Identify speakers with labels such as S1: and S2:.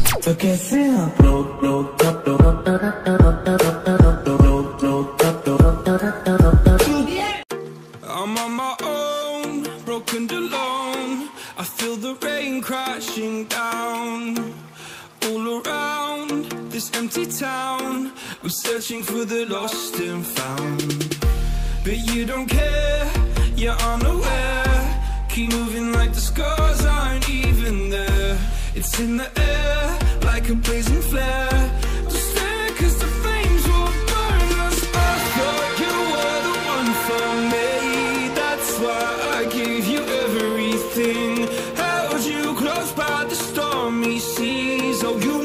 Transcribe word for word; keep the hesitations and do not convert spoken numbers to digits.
S1: Perché se upload, I'm on my own, broken and alone. I feel the rain crashing down all around this empty town. We're searching for the lost and found, but you don't care, you're unaware. Keep moving like the scars aren't even there. It's in the air like a blazing flare. Just stare cause the flames will burn us. I thought you were the one for me, that's why I gave you everything. Held you close by the stormy seas. Oh, you